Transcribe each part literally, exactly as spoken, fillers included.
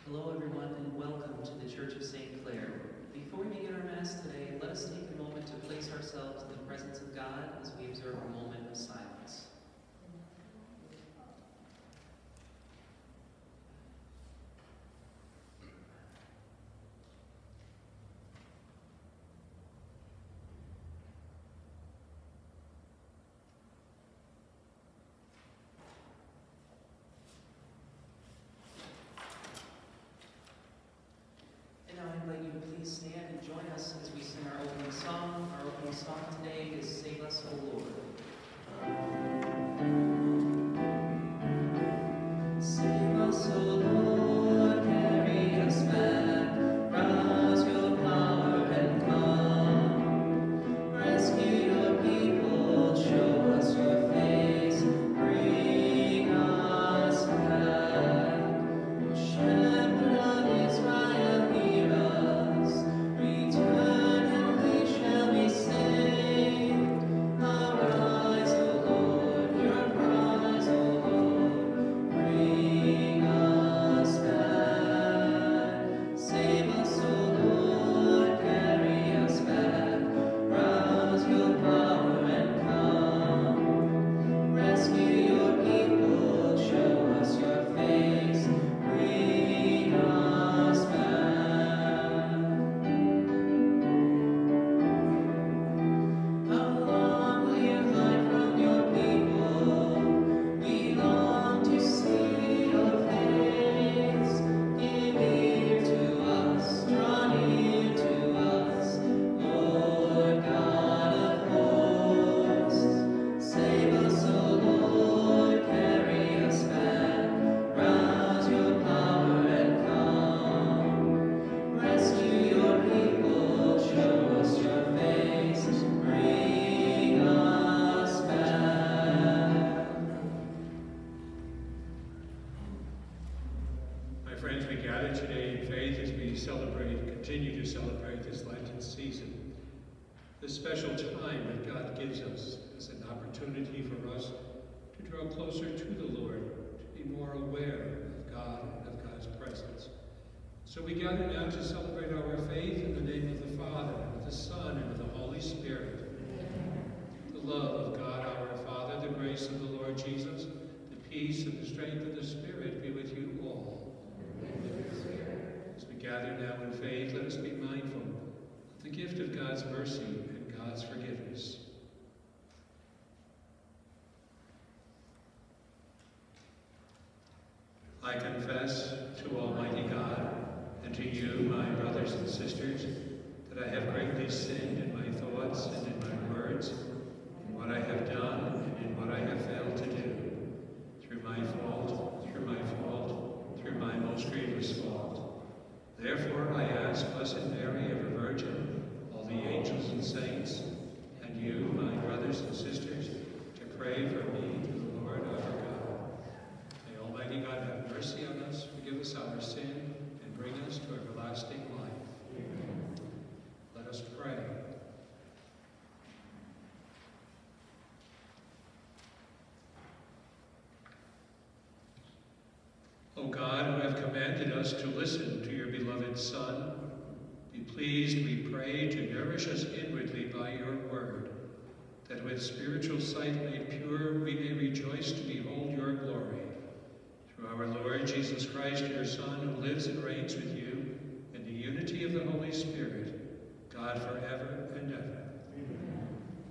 Hello everyone and welcome to the Church of Saint Clare. Before we begin our Mass today, let us take a moment to place ourselves in the presence of God as we observe a moment of silence. I invite you to please stand and join us as we sing our opening song. Our opening song today is Save Us, O Lord. Save us, O Lord, carry us back, rouse your power and come. Rescue your people, show us your face, bring us back. Shepherd of Israel, hear us, return and we shall be saved. Arise, O Lord, your prize, O Lord, bring us back. Save us, O Lord, carry us back, rouse your power and come. Rescue your people, show us your face, bring us back. How long will you hide from your people? We long to see your face. Give ear to us, draw near to us, Lord God of hosts. Save us, O Lord, carry us back, rouse your power and come. Rescue your people, show us your face, bring us back. My friends, we gather today in faith as we celebrate, continue to celebrate this Lenten season. This special time that God gives us as an opportunity for us to draw closer to the Lord, to be more aware of God and of God's presence. So we gather now to celebrate our faith in the name of the Father, and of the Son, and of the Holy Spirit. The love of God our Father, the grace of the Lord Jesus, the peace and the strength of the Spirit be with you all. As we gather now in faith, let us be mindful of the gift of God's mercy and God's forgiveness. I confess to Almighty God and to you, my brothers and sisters, that I have greatly sinned in my thoughts and in my words, in what I have done and in what I have failed to do, through my fault, through my fault, through my most grievous fault. Therefore I ask Blessed Mary, ever Virgin, all the angels and saints, and you, my brothers and sisters, to pray for me to the Lord our God. May Almighty God have mercy on us, forgive us our sin, and bring us to everlasting life. Amen. Let us pray. O God, who have commanded us to listen to your beloved Son, be pleased, we pray, to nourish us inwardly by your word, that with spiritual sight made pure we may rejoice to behold your glory. Through our Lord Jesus Christ, your Son, who lives and reigns with you in the unity of the Holy Spirit, God forever and ever. Amen.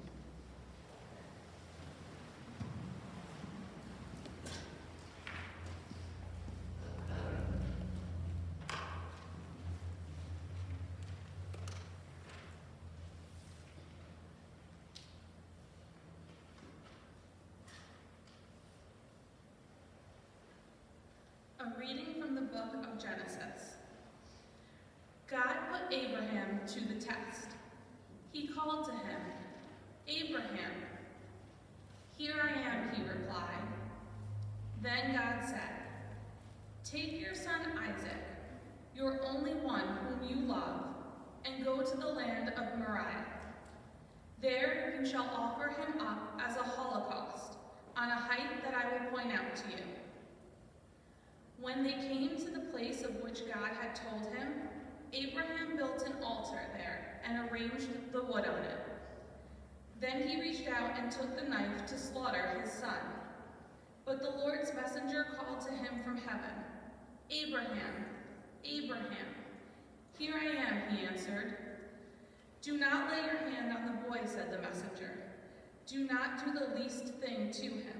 A reading from the book of Genesis. God put Abraham to the test. He called to him, "Abraham." "Here I am," he replied. Then God said, "Take your son Isaac, your only one whom you love, and go to the land of Moriah. There you shall offer him up as a holocaust on a height that I will point out to you." When they came to the place of which God had told him, Abraham built an altar there and arranged the wood on it. Then he reached out and took the knife to slaughter his son. But the Lord's messenger called to him from heaven, Abraham, Abraham. Here I am, he answered. Do not lay your hand on the boy, said the messenger. Do not do the least thing to him.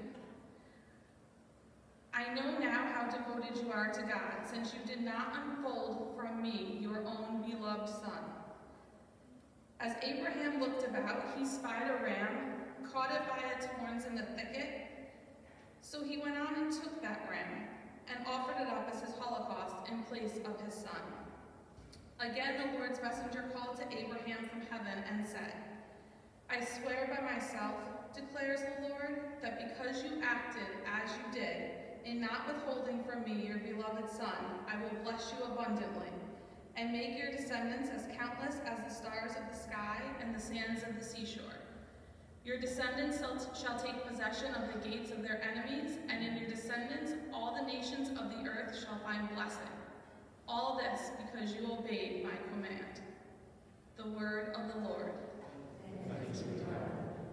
I know now how devoted you are to God, since you did not unfold from me your own beloved son. As Abraham looked about, he spied a ram, caught it by its horns in the thicket. So he went on and took that ram and offered it up as his holocaust in place of his son. Again, the Lord's messenger called to Abraham from heaven and said, I swear by myself, declares the Lord, that because you acted as you did, in not withholding from me your beloved son, I will bless you abundantly, and make your descendants as countless as the stars of the sky and the sands of the seashore. Your descendants shall take possession of the gates of their enemies, and in your descendants all the nations of the earth shall find blessing. All this because you obeyed my command. The word of the Lord. Thanks be to God.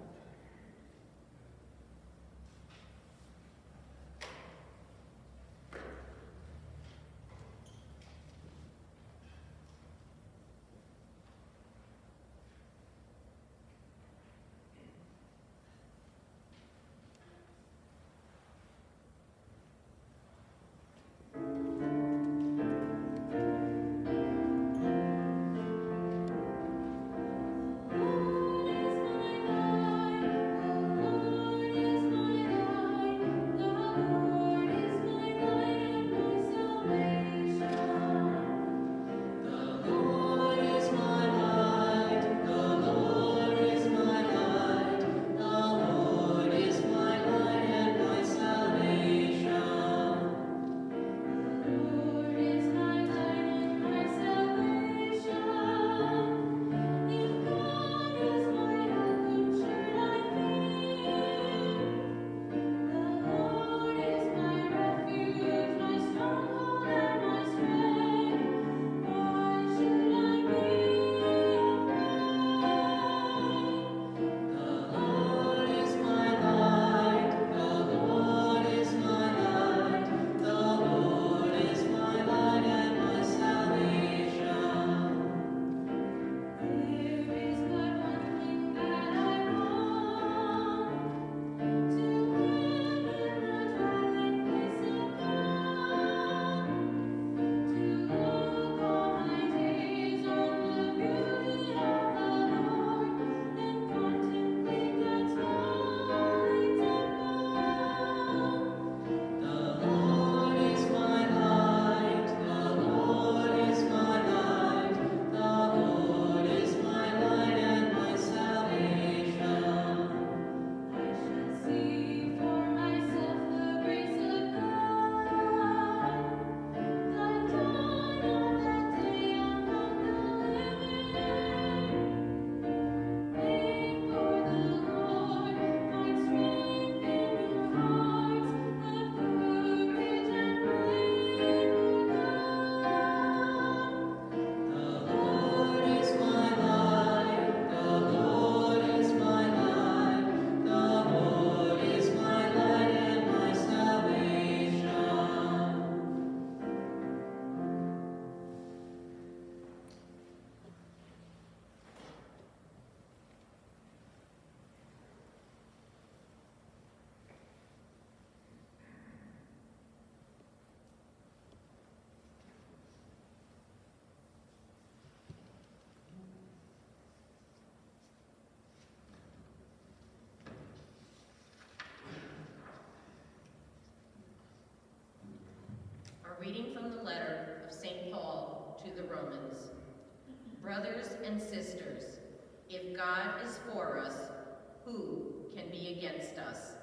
Reading from the letter of Saint Paul to the Romans. Brothers and sisters, if God is for us, who can be against us?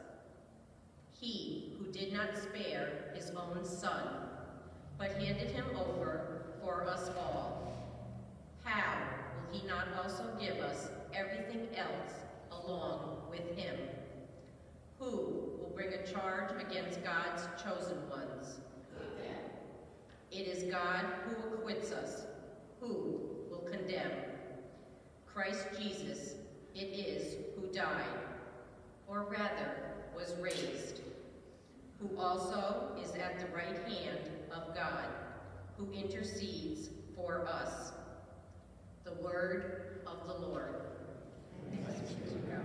He who did not spare his own son, but handed him over for us all, how will he not also give us everything else along with him? Who will bring a charge against God's chosen ones? It is God who acquits us. Who will condemn? Christ Jesus it is who died, or rather was raised, who also is at the right hand of God, who intercedes for us. The word of the Lord. Thanks be to God.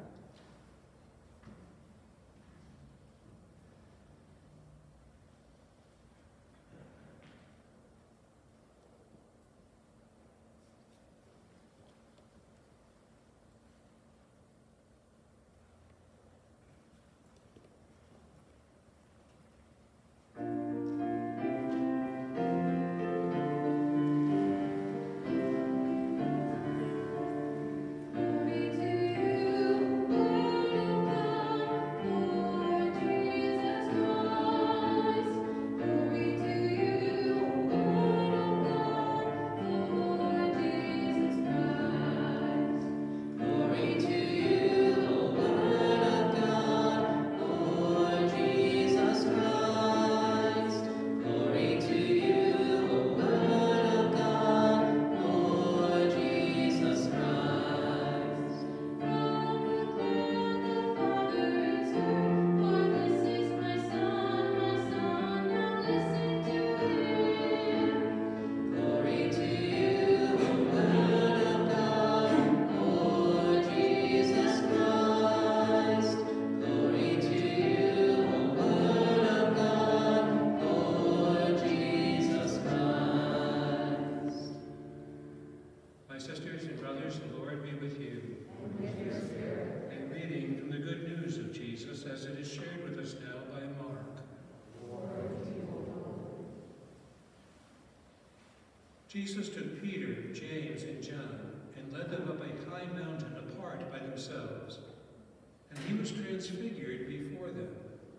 Jesus took Peter, James, and John and led them up a high mountain apart by themselves. And he was transfigured before them,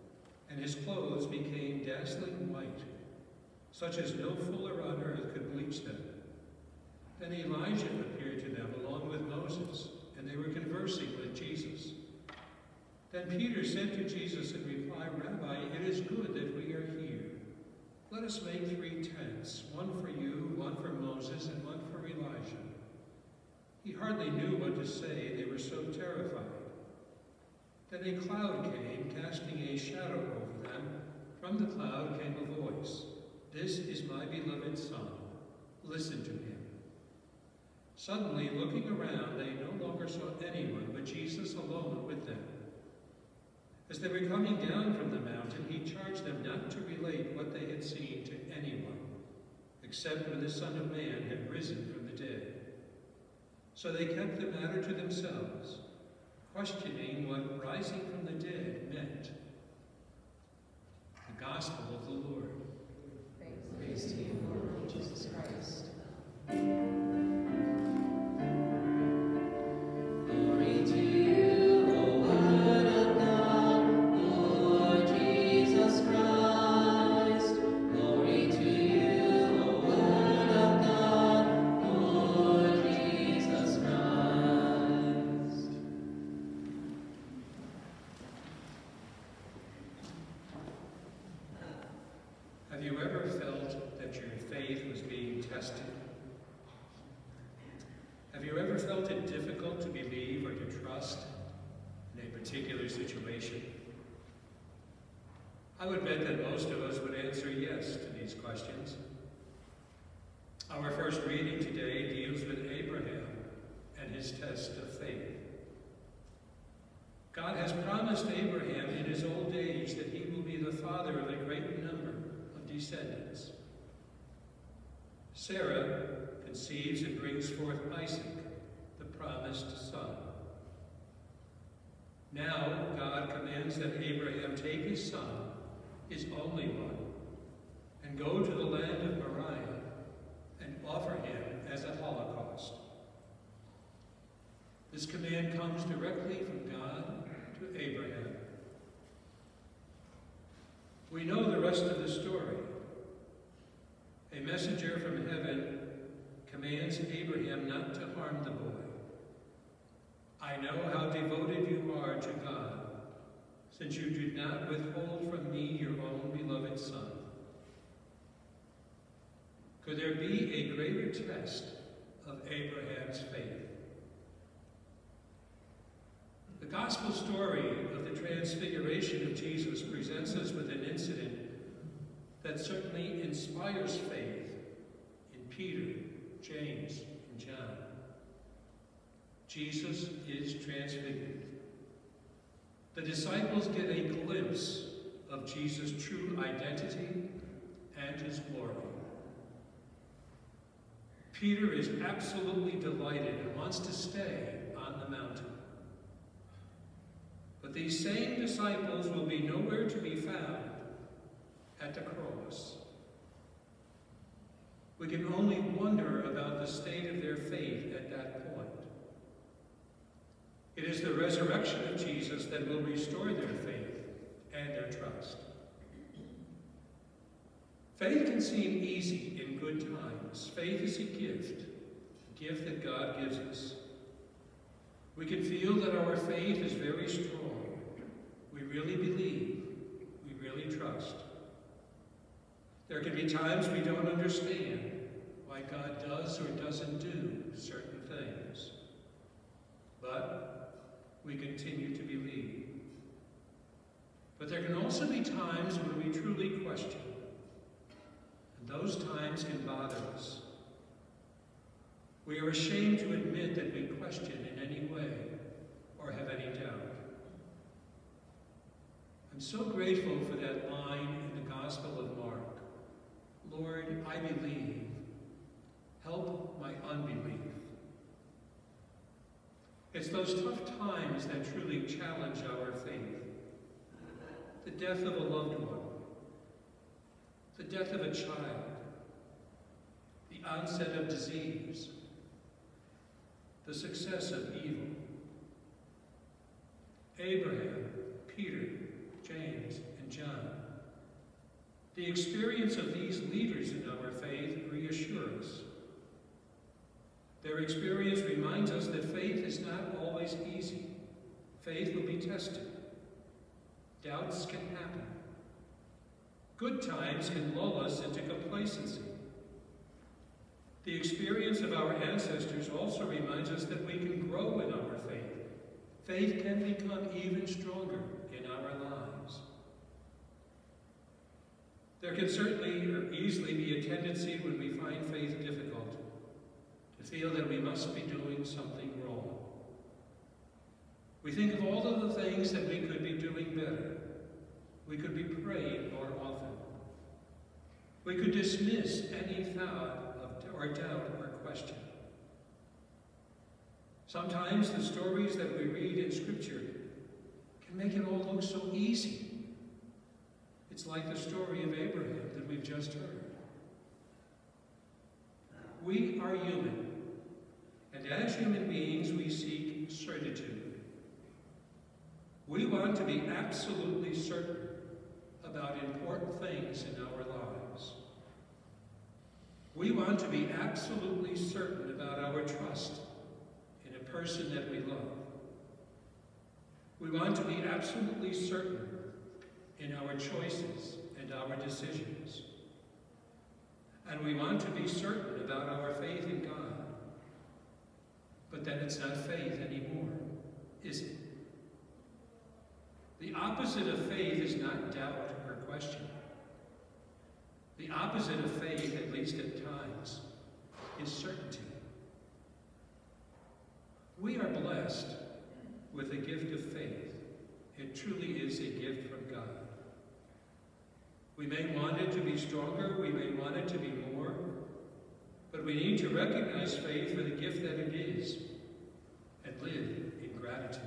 and his clothes became dazzling white, such as no fuller on earth could bleach them. Then Elijah appeared to them along with Moses, and they were conversing with Jesus. Then Peter said to Jesus in reply, "Rabbi, it is good that we are here. Let us make three tents, one for you, one for Moses, and one for Elijah." He hardly knew what to say, they were so terrified. Then a cloud came, casting a shadow over them. From the cloud came a voice, "This is my beloved Son. Listen to him." Suddenly, looking around, they no longer saw anyone but Jesus alone with them. As they were coming down from the mountain, he charged them not to relate what they had seen to anyone, except when the Son of Man had risen from the dead. So they kept the matter to themselves, questioning what rising from the dead meant. The Gospel of the Lord. Praise to you, Lord Jesus Christ. Glory to you, O Word of God, Lord Jesus Christ. Glory to you, O Word of God, Lord Jesus Christ. Have you ever felt that your faith was being tested? Have you ever felt it difficult to believe or to trust in a particular situation? I would bet that most of us would answer yes to these questions. Our first reading today deals with Abraham and his test of faith. God has promised Abraham in his old age that he will be the father of a great number of descendants. Sarah conceives and brings forth Isaac, the promised son. Now God commands that Abraham take his son, his only one, and go to the land of Moriah and offer him as a holocaust. This command comes directly from God to Abraham. We know the rest of the story. A messenger from heaven commands Abraham not to harm the boy. "I know how devoted you are to God, since you did not withhold from me your own beloved son." Could there be a greater test of Abraham's faith? The gospel story of the transfiguration of Jesus presents us with an incident that certainly inspires faith in Peter, James, and John. Jesus is transfigured. The disciples get a glimpse of Jesus' true identity and his glory. Peter is absolutely delighted and wants to stay on the mountain. But these same disciples will be nowhere to be found at the cross. We can only wonder about the state of their faith at that point. It is the resurrection of Jesus that will restore their faith and their trust. Faith can seem easy in good times. Faith is a gift, a gift that God gives us. We can feel that our faith is very strong. We really believe. We really trust. There can be times we don't understand why God does or doesn't do certain things. But we continue to believe. But there can also be times when we truly question. And those times can bother us. We are ashamed to admit that we question in any way or have any doubt. I'm so grateful for that line in the Gospel of Mark. Lord, I believe. Help my unbelief. It's those tough times that truly challenge our faith. The death of a loved one. The death of a child. The onset of disease. The success of evil. Abraham, Peter, James, and John. The experience of these leaders in our faith reassure us. Their experience reminds us that faith is not always easy. Faith will be tested. Doubts can happen. Good times can lull us into complacency. The experience of our ancestors also reminds us that we can grow in our faith. Faith can become even stronger in our lives. There can certainly or easily be a tendency when we find faith difficult to feel that we must be doing something wrong. We think of all of the things that we could be doing better. We could be praying more often. We could dismiss any thought or doubt or question. Sometimes the stories that we read in Scripture can make it all look so easy. It's like the story of Abraham that we've just heard. We are human, and as human beings we seek certitude. We want to be absolutely certain about important things in our lives. We want to be absolutely certain about our trust in a person that we love. We want to be absolutely certain in our choices and our decisions. And we want to be certain about our faith in God. But then it's not faith anymore, is it? The opposite of faith is not doubt or question. The opposite of faith, at least at times, is certainty. We are blessed with the gift of faith. It truly is a gift from God. We may want it to be stronger, we may want it to be more, but we need to recognize faith for the gift that it is and live in gratitude.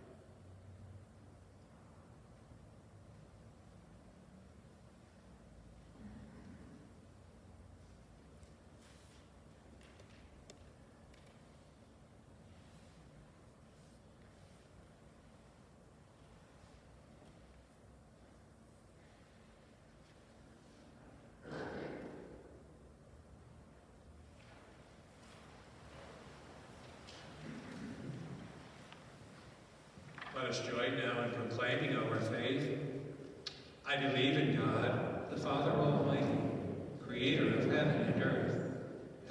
Let us join now in proclaiming our faith. I believe in God, the Father Almighty, creator of heaven and earth,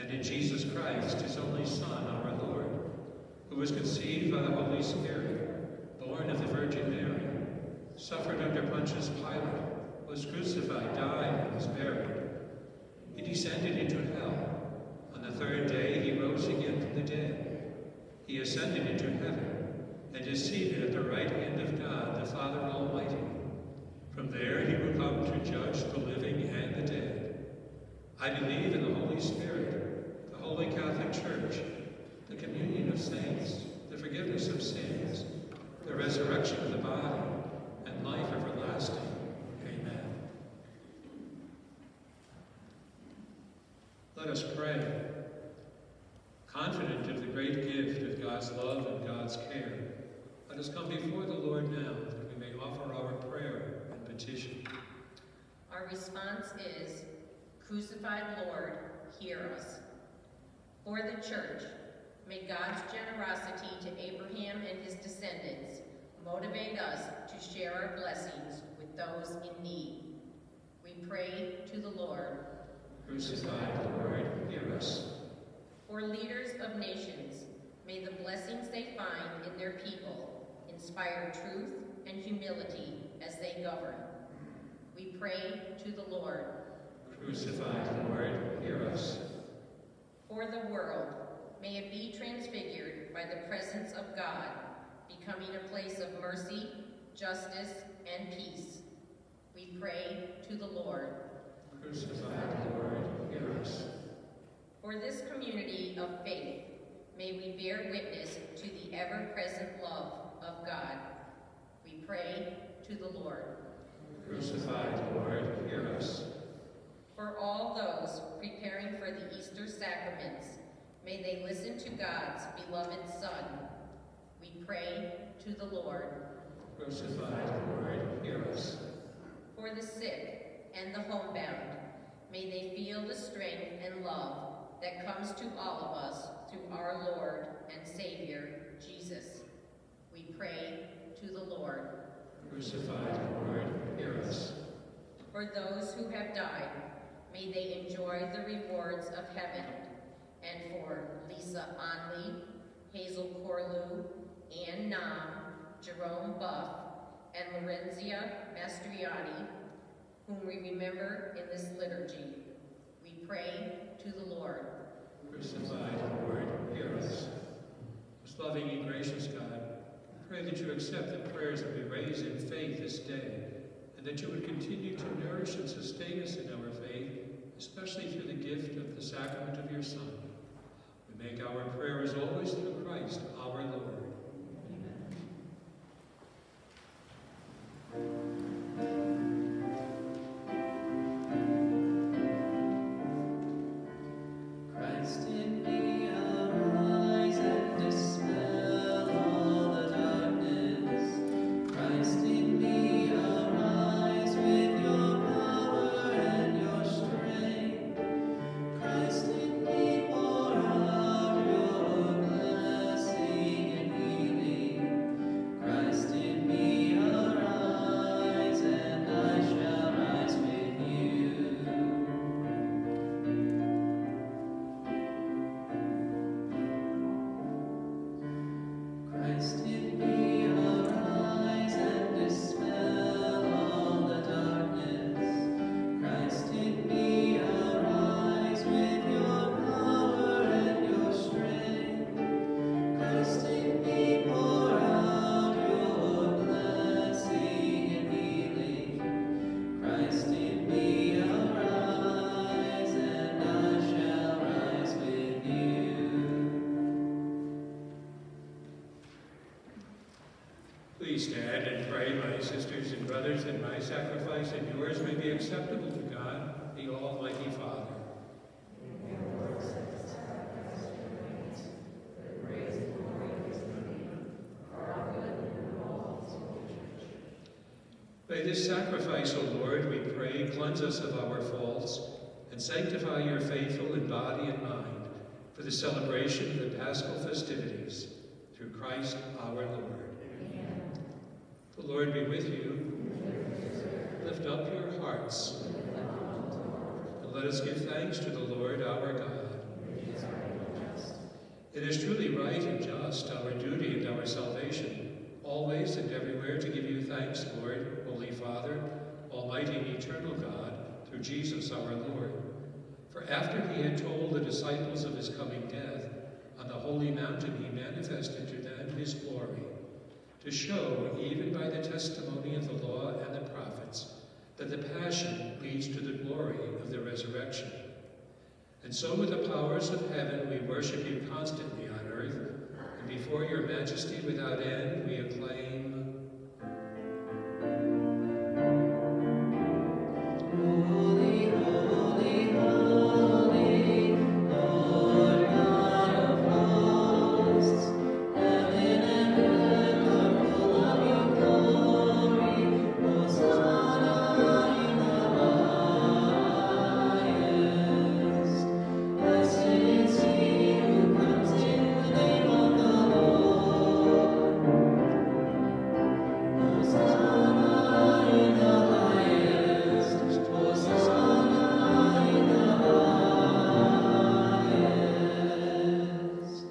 and in Jesus Christ, his only Son, our Lord, who was conceived by the Holy Spirit, born of the Virgin Mary, suffered under Pontius Pilate, was crucified, died, and was buried. He descended into hell. On the third day he rose again from the dead. He ascended into heaven, and is seated at the right hand of God, the Father Almighty. From there he will come to judge the living and the dead. I believe in the Holy Spirit, the Holy Catholic Church, the communion of saints, the forgiveness of sins, the resurrection of the body, and life everlasting. Amen. Let us pray. Confident of the great gift of God's love and God's care, let us come before the Lord now that we may offer our prayer and petition. Our response is, Crucified Lord, hear us. For the Church, may God's generosity to Abraham and his descendants motivate us to share our blessings with those in need. We pray to the Lord. Crucified Lord, hear us. For leaders of nations, may the blessings they find in their people inspire truth and humility as they govern. We pray to the Lord. Crucified Lord, hear us. For the world, may it be transfigured by the presence of God, becoming a place of mercy, justice, and peace. We pray to the Lord. Crucified Lord, hear us. For this community of faith, may we bear witness to the ever-present love of God. We pray to the Lord. Crucified Lord, hear us. For all those preparing for the Easter sacraments, may they listen to God's beloved Son. We pray to the Lord. Crucified Lord, hear us. For the sick and the homebound, may they feel the strength and love that comes to all of us through our Lord and Savior, Jesus. We pray to the Lord. Crucified Lord, hear us. For those who have died, may they enjoy the rewards of heaven. And for Lisa Onley, Hazel Corlew, Ann Nam, Jerome Buff, and Lorenzia Mastriani, whom we remember in this liturgy, we pray to the Lord. Crucified Lord, hear us. Most loving and gracious God, we pray that you accept the prayers that we raise in faith this day, and that you would continue to nourish and sustain us in our faith, especially through the gift of the sacrament of your Son. We make our prayer as always through Christ our Lord. Christ in me, arise and dispel all the darkness. Christ in me, arise with your power and your strength. Christ in me, pour out your blessing and healing. Christ in me, arise, and I shall rise with you. Christ in me, arise and dispel all the darkness. Christ in me, arise with your power and your strength. Christ in me, pour out your blessing and healing. Christ in me, arise, and I shall rise with you. Please stand and pray, my sisters and brothers, that my sacrifice and yours may be acceptable to God, the Almighty Father. May this sacrifice, O Lord, we pray, cleanse us of our faults, and sanctify your faithful in body and mind for the celebration of the Paschal festivities, through Christ our Lord. Amen. The Lord be with you. Lift up your hearts. And let us give thanks to the Lord our God. It is truly right and just, our duty and our salvation, always and everywhere to give you thanks, Lord, Holy Father, Almighty and eternal God, through Jesus our Lord. For after he had told the disciples of his coming death, on the holy mountain he manifested to them his glory, to show, even by the testimony of the law and the prophets, that the passion leads to the glory of the resurrection. And so with the powers of heaven we worship you constantly on earth, and before your majesty without end we acclaim, Holy, holy, holy, Lord God of hosts, heaven and earth are full of your glory. Hosanna in the highest. Blessed is he who comes in the name of the Lord. Hosanna in the highest. Hosanna in the highest.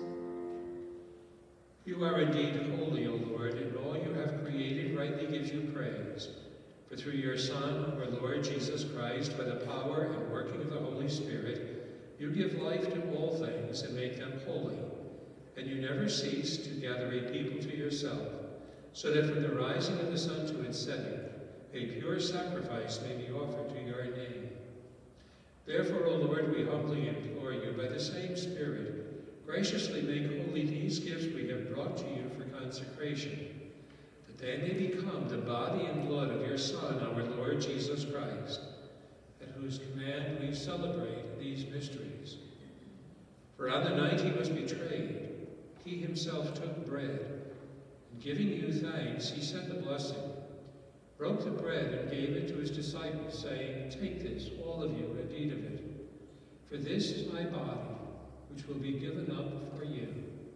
You are indeed holy, O Lord, and all you have created rightly gives you praise. For through your Son, our Lord Jesus Christ, by the power and working of the Holy Spirit, you give life to all things and make them holy. And you never cease to gather a people to yourself, so that from the rising of the sun to its setting, a pure sacrifice may be offered to your name. Therefore, O Lord, we humbly implore you, by the same Spirit, graciously make holy these gifts we have brought to you for consecration, that they may become the body and blood of your Son, our Lord Jesus Christ, at whose command we celebrate these mysteries. For on the night he was betrayed, he himself took bread, and giving you thanks, he said the blessing, broke the bread and gave it to his disciples, saying, "Take this, all of you, and eat of it. For this is my body, which will be given up for you."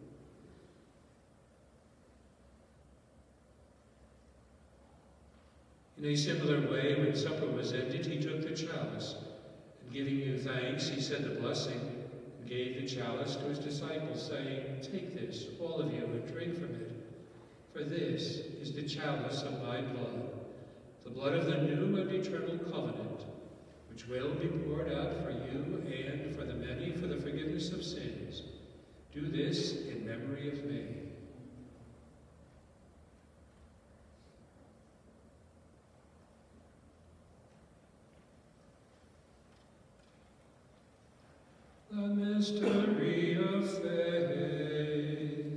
In a similar way, when supper was ended, he took the chalice, and giving you thanks, he said the blessing, and gave the chalice to his disciples, saying, "Take this, all of you, and drink from it. For this is the chalice of my blood, the blood of the new and eternal covenant, which will be poured out for you and for the many for the forgiveness of sins. Do this in memory of me." The mystery of faith.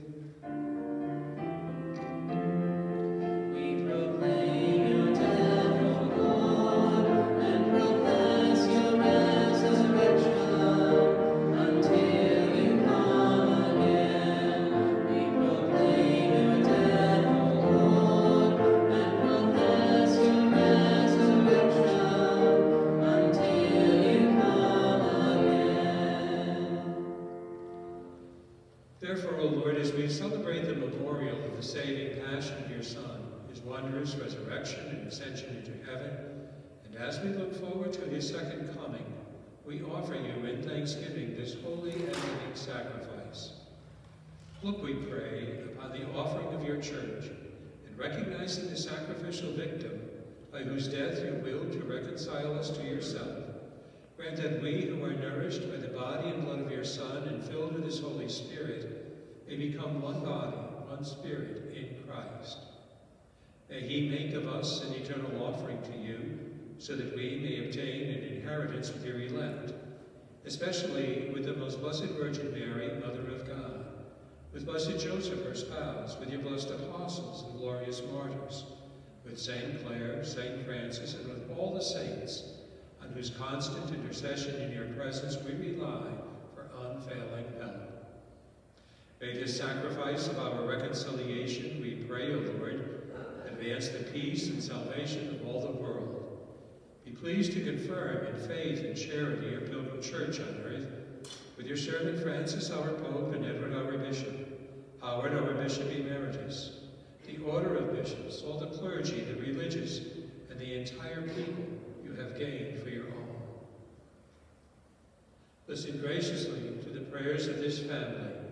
We proclaim your death, O Lord, and profess your resurrection until you come again. We proclaim your death, O Lord, and profess your resurrection until you come again. Therefore, O Lord, as we celebrate the memorial of the saving passion of your Son, his wondrous resurrection and ascension into heaven, and as we look forward to his second coming, we offer you in thanksgiving this holy and living sacrifice. Look, we pray, upon the offering of your church, and recognizing the sacrificial victim by whose death you willed to reconcile us to yourself, grant that we who are nourished by the body and blood of your Son and filled with his Holy Spirit may become one body, one spirit in Christ. May he make of us an eternal offering to you, so that we may obtain an inheritance with your elect, especially with the most blessed Virgin Mary, Mother of God, with blessed Joseph, her spouse, with your blessed apostles and glorious martyrs, with Saint Clare, Saint Francis, and with all the saints, on whose constant intercession in your presence we rely for unfailing help. May this sacrifice of our reconciliation, we pray, O Lord, advance the peace and salvation of all the world. Be pleased to confirm in faith and charity your pilgrim church on earth, with your servant Francis, our Pope, and Edward, our Bishop, Howard, our Bishop Emeritus, the order of bishops, all the clergy, the religious, and the entire people you have gained for your own. Listen graciously to the prayers of this family,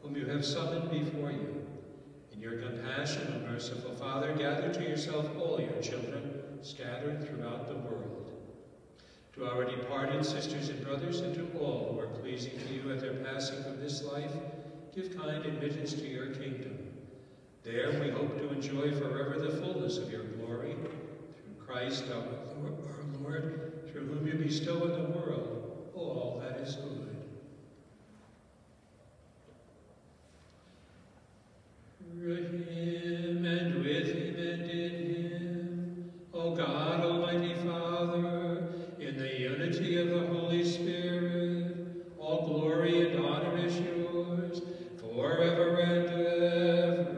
whom you have summoned before you. In your compassion, O merciful Father, gather to yourself all your children scattered throughout the world. To our departed sisters and brothers, and to all who are pleasing to you at their passing from this life, give kind admittance to your kingdom. There we hope to enjoy forever the fullness of your glory, through Christ our Lord, through whom you bestow on the world all that is good. Through him, and with him, and in him, O God, Almighty Father, in the unity of the Holy Spirit, all glory and honor is yours, forever and ever.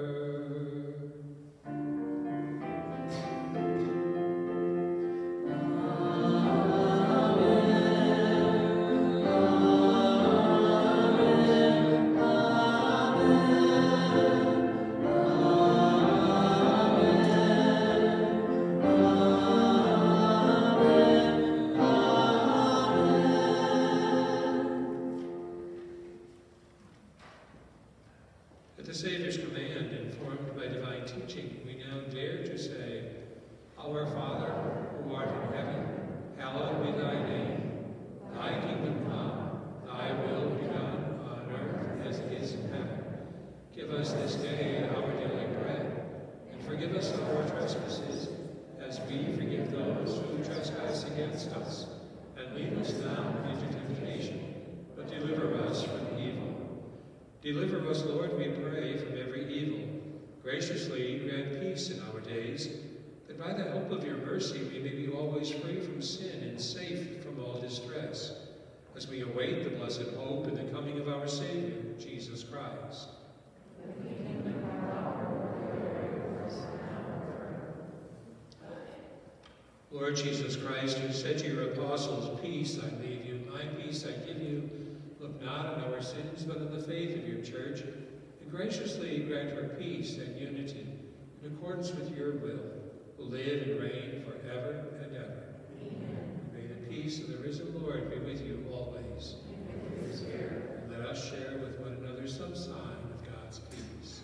At the Savior's command, informed by divine teaching, we now dare to say, Our Father, who art in heaven, hallowed be thy name. Thy kingdom come, thy will be done on earth as it is in heaven. Give us this day our daily bread, and forgive us our trespasses, as we forgive those who trespass against us. And lead us not into temptation, but deliver us from evil. Deliver us, Lord, we pray, from every evil. Graciously grant peace in our days, that by the help of your mercy we may be always free from sin and safe from all distress, as we await the blessed hope and the coming of our Savior, Jesus Christ. Lord Jesus Christ, who said to your apostles, Peace I leave you, my peace I give you, look not on our sins, but on the faith of your church, and graciously grant her peace and unity, in accordance with your will, who live and reign forever and ever. Amen. May the peace of the risen Lord be with you always. And let us share with one another some sign of God's peace.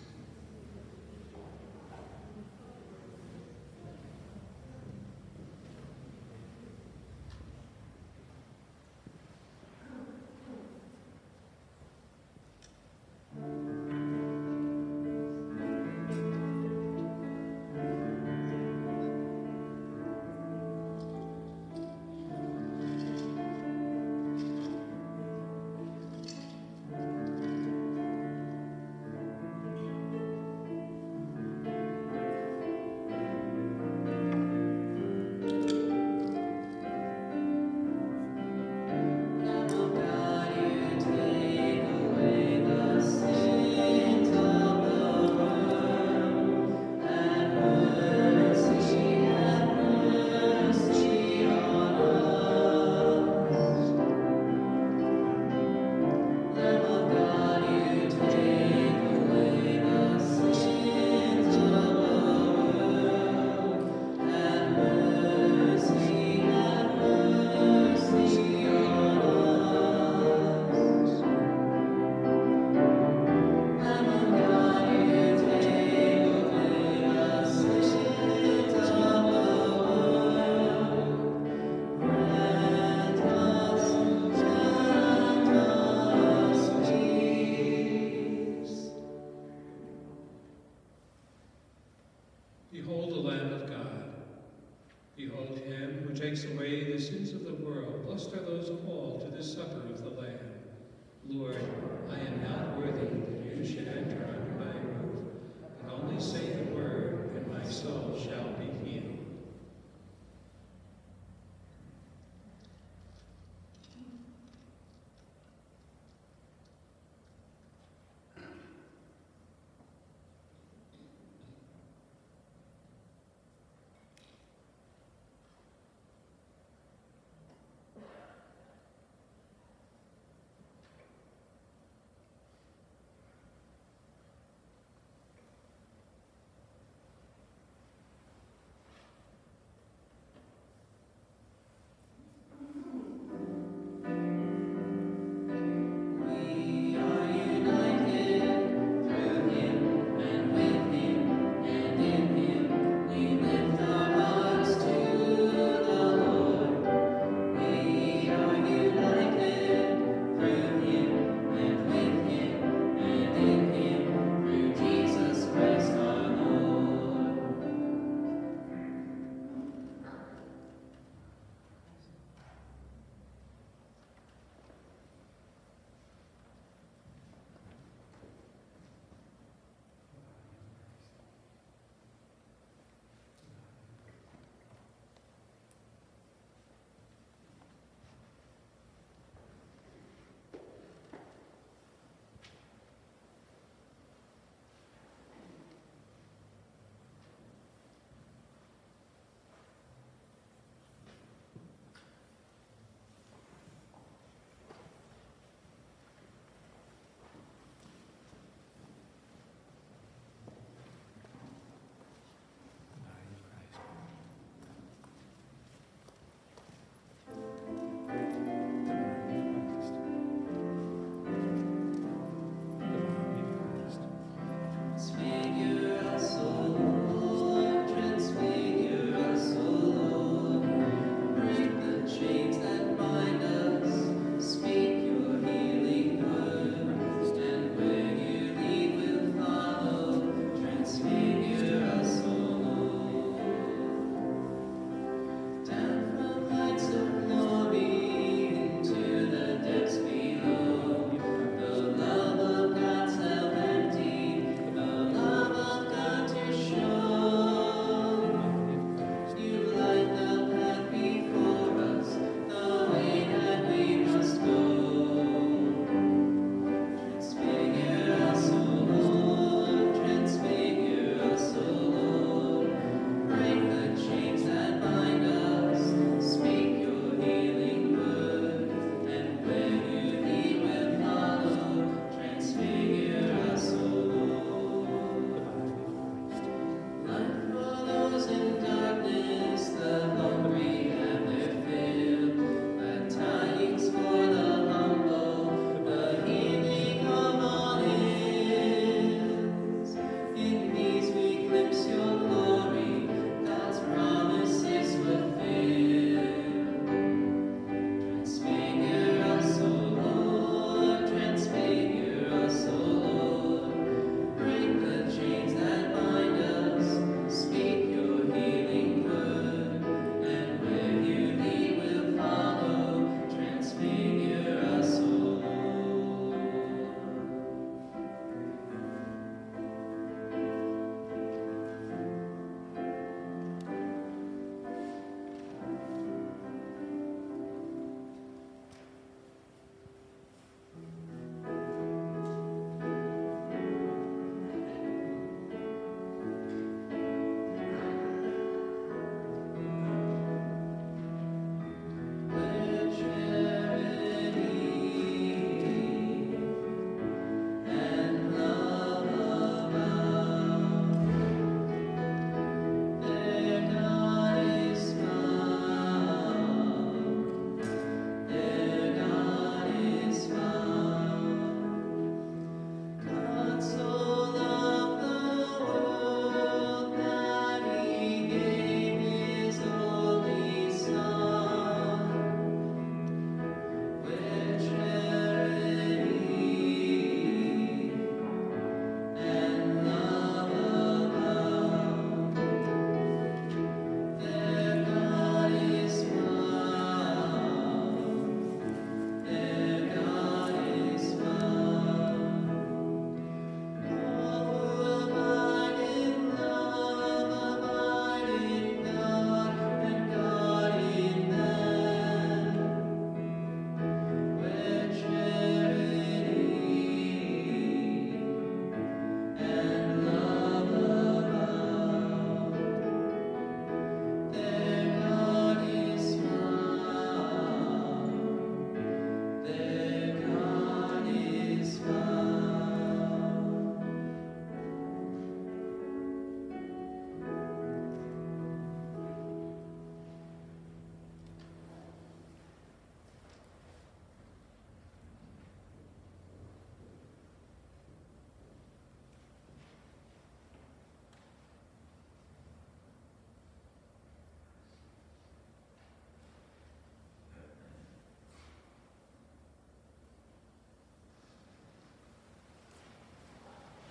Behold the Lamb of God. Behold him who takes away the sins of the world. Blessed are those called to the supper of the Lamb. Lord, I am not worthy that you should enter under my roof, but only say the word, and my soul shall be healed.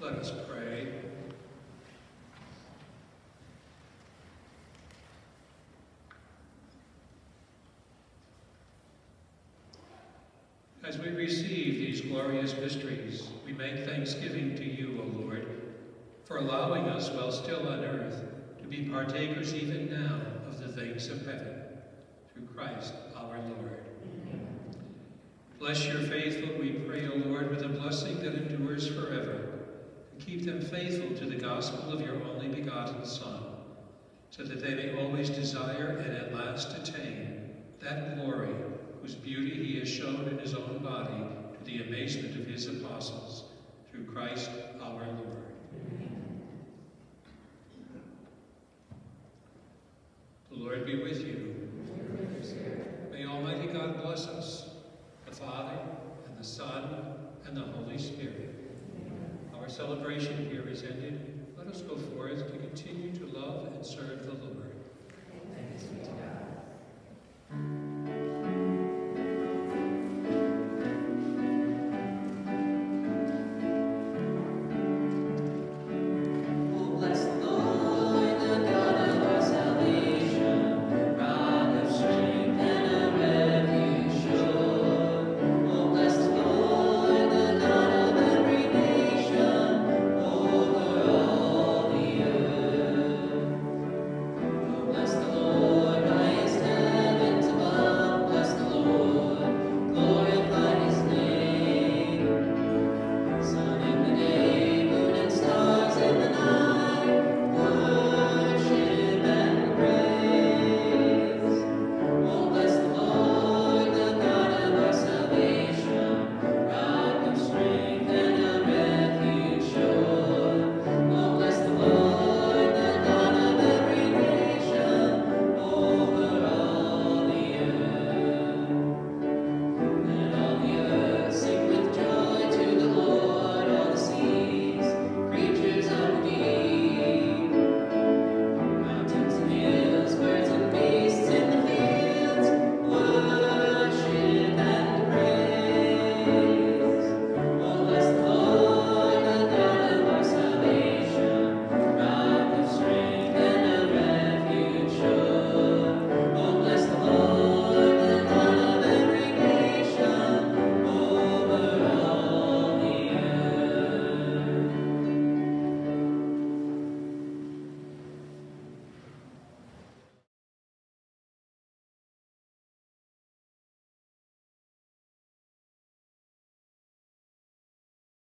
Let us pray. As we receive these glorious mysteries, we make thanksgiving to you, O Lord, for allowing us, while still on earth, to be partakers even now of the things of heaven, through Christ our Lord. Bless your faithful, we pray, O Lord, with a blessing that endures forever, and keep them faithful to the gospel of your only begotten Son, so that they may always desire and at last attain that glory whose beauty he has shown in his own body to the amazement of his apostles, through Christ our Lord. The Lord be with you. May Almighty God bless us, the Father, and the Son, and the Holy Spirit. Our celebration here is ended. Let us go forth to continue to love and serve